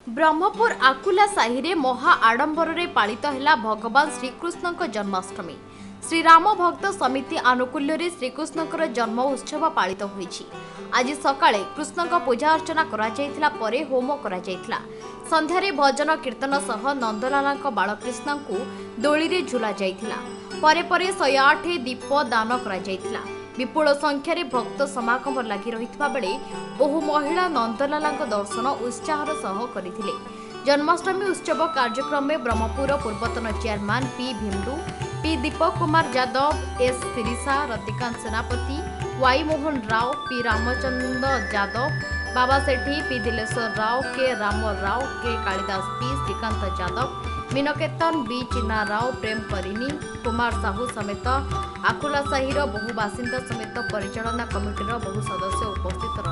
ब्रह्मपुर आकुला साहि रे महा आडंबर रे पालित हैला भगवान श्रीकृष्ण जन्माष्टमी। श्रीराम भक्त समिति आनुकूल्य रे श्रीकृष्ण जन्म उत्सव पालित होईछि। आज सकाळे कृष्ण पूजा अर्चना करा जायथिला परे होम करा जायथिला। संध्यारे भजन कीर्तन सह नंदलालांक बालकृष्ण को दोली रे झुला जायथिला। परे परे 108 दीप दान करा जायथिला। विपुल संख्यार भक्त समागम लगी रही बेले बहु महिला नंदलालांक दर्शन उत्साहर सह करथिले। जन्माष्टमी उत्सव कार्यक्रम में ब्रह्मपुर पूर्वतन chairman P Bhimadu, P Deepak Kumar Yadav, S Sirisha, Ratikanta Senapati, Y Mohan Rao, P Ramachandra Yadav, Baba Sethi, P Dileswar Rao, K Ram Rao, K Kalidas, P Srikant Yadav, Meenketan, B Chinna Rao, Prem Parini, Kumar Sahu समेत आकुला साहिर बहु बासिंदा समेत परिचालना कमिटीर बहु सदस्य उपस्थित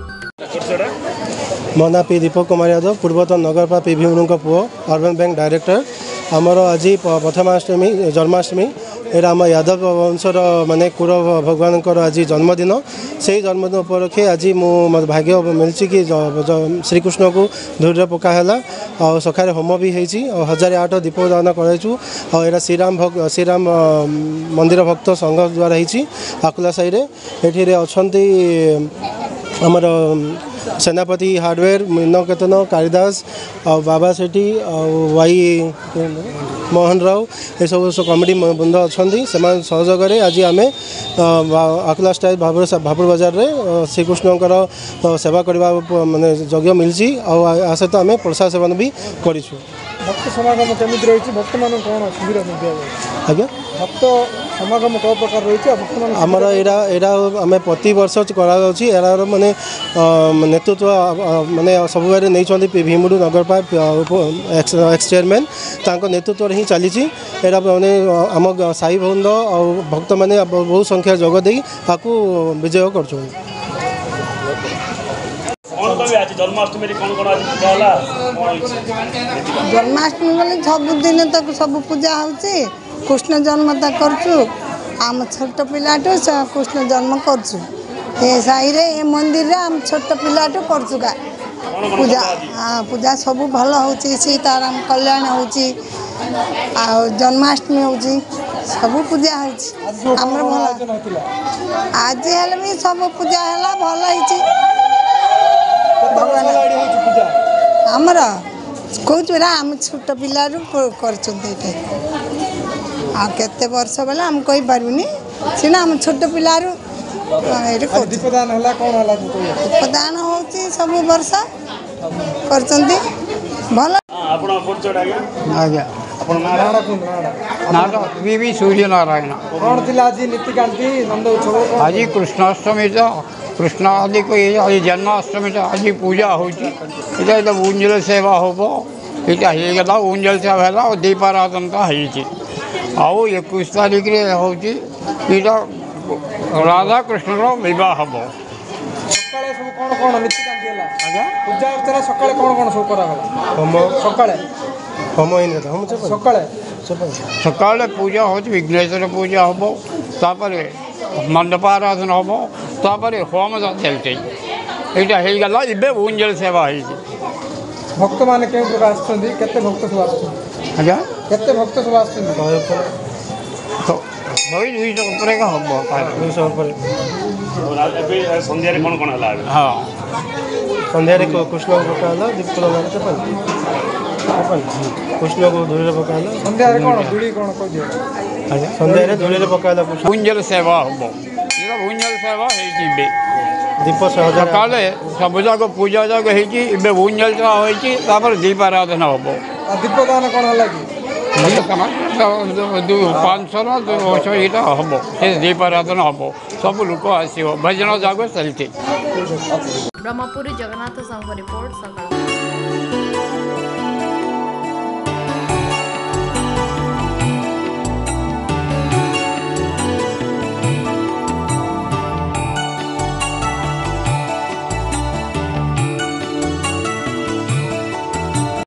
रही। मो ना पी दीपक कुमार यादव, पूर्वतन नगरपा पी भीमडू पुओ, अर्बन बैंक डायरेक्टर। आमर आज प्रथमाष्टमी जन्माष्टमी एटा आम यादव वंशर माने कुर भगवान आज जन्मदिन। से जन्मदिन उपलक्षे आज मो भाग्य मिली कि श्रीकृष्ण को धूरी पकाला और सकाଳେ होम भी होती 1008 दीपदान कर श्रीराम मंदिर भक्त संघ द्वारा होती आकुला साहि एठी अच्छी आमर सेनापति हार्डवेयर, मीनकेतन, कालिदास और बाबा सेठी और वाई मोहन राव ये सब कमिटी बंद अच्छा से सहयोग आज आम आकुला स्टाइल भापुर बाजार रे श्रीकृष्ण सेवा करने माने यज्ञ मिली और आ सहित आम प्रसाद सेवन भी करूँ। भक्त समागम केमी रही भक्त मान कौन सुविधा आज्ञा भक्त समागम कौ प्रकार रही आमर एरा आम प्रति वर्ष करार माने नेतृत्व माने सब नहीं भीमडू नगरपा एक्स चेयरमैन नेतृत्व ही चली माने आम साई बंद और भक्त मैंने बहुत संख्या जोगदे आपको विजय कर। जन्माष्टमी बोले सबुदिन तक सब पूजा होची कृष्ण जन्म तक करछु। आम छोट पिलाटो कृष्ण जन्म करछु। ए साई रे ए मंदिर रे आम छोट पिलाटो करछु का पूजा। पूजा सब भल होची, सीताराम कल्याण होची आ जन्माष्टमी होची सब पूजा होची। हमर भल आज हेले भी सब पूजा हला भल होची। आमर कौचुरा आम छोट पिला करते वर्ष बेले आम कही पारूनी सीना आम छोट पिला दीपदान दीपदान हो सब वर्ष कर भल। सूर्य नारायण आज कृष्णाष्टमी कृष्ण आदि को आज जन्माष्टमी आज पूजा होता ऊंजल सेवा हम इटा ऊंजल सेवा है और दीपाराधन आउ 21 तारीख होता राधा कृष्ण विवाह हम सकाले पूजा हो विघ्नेश्वर पूजा हम तापर मंडपाराधन हम तापर होम चलते यहाँ होगा इबे ऊंजल सेवा हो। भक्त मान के भक्त सब आज्ञा केते भक्त सब हाँ संध्या कृष्ण पकाला दीप कृष्ण को धूरी पकाला संध्या धूली कौन संध्या धूली पकाला ऊंजल सेवा हम ऊंजल सेवा दीप सकाले सब जाक पूजा जाक हो ऊंजल सेवा हो दीपाराधन हम दीपदान कौन है 500 ना 200 यहाँ हम दीपाराधन हम सब लोग आस भजन जाग चलते। ब्रह्मपुर जगन्नाथ संघ रिपोर्ट सकाळ।